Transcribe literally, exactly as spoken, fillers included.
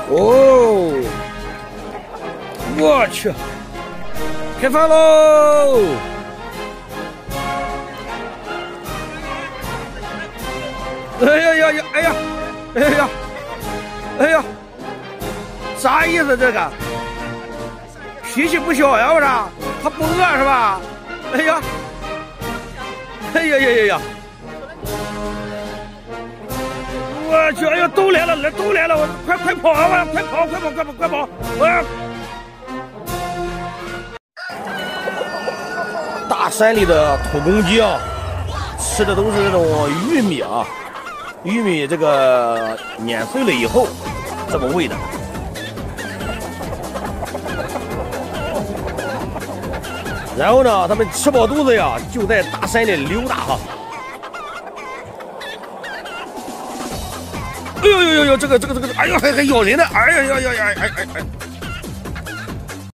哦，我去，开饭喽！哎呀呀呀！哎呀！哎呀！哎呀！啥意思这个？脾气不小呀，我说他不饿是吧？哎呀！哎呀呀呀呀！我去！哎呀，都来了，来都来了！我快快跑啊！快跑！快跑！快跑！快跑！我要大山里的土公鸡啊，吃的都是那种玉米啊，玉米这个碾碎了以后这么喂的。然后呢，他们吃饱肚子呀，就在大山里溜达哈。哎呦呦呦呦，这个这个这个，哎呦还还咬人呢！哎呀呀呀呀！哎哎哎！